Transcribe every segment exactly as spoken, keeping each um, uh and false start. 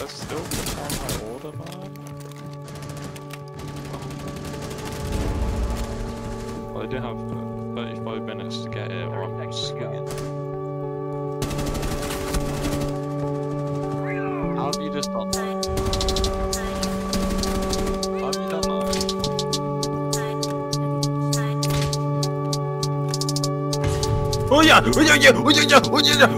that still on my order line? Well, I do have thirty-five minutes to get it, or I'm scared. How have you just done that? How have you done that? Oh yeah! Oh yeah! Yeah! Oh yeah! Oh yeah!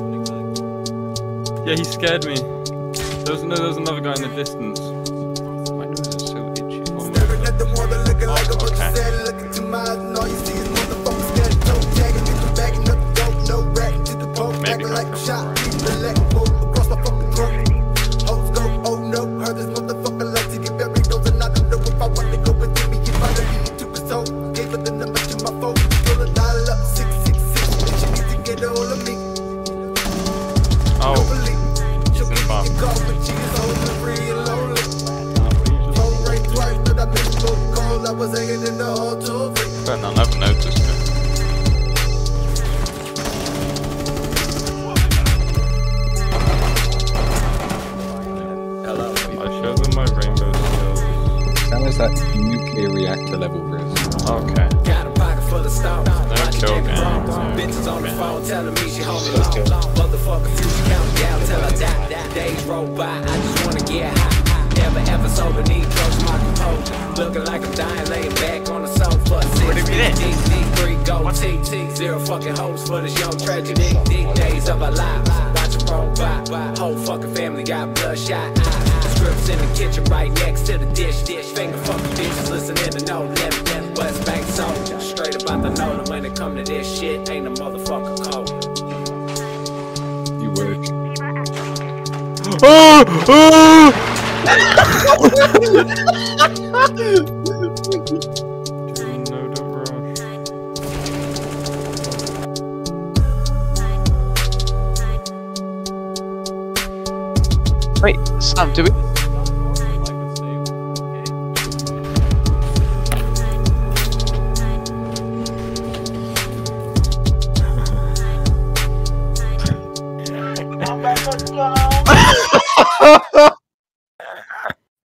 Yeah, he scared me. There was no, there was another guy in the distance. My nose is so itchy. Oh, okay. Maybe not. Oh, he's in the bar. But I'll never notice it. I show them my rainbow skills. That was that nuclear reactor level risk. Okay. No kill game. Bitches on the phone telling me she home alone. Motherfucker, future count down till I die. Days roll by, I just wanna get high. Never ever sober, need drugs, my composure. Looking like I'm dying, laying back on the sofa. Six D, D, three, go T T. Zero fucking hopes for this young tragedy. Deep days of our lives, watch them roll by. Whole fucking family got bloodshot eyes. Scripts in the kitchen right next to the dish. Dish finger fucking bitches listening to no left, left, West Bank soldier. Straight about the know that when it come to this shit, ain't a motherfucker cold. You work. Oh! Oh! No, don't rush. Wait, Sam, do we? Let's go.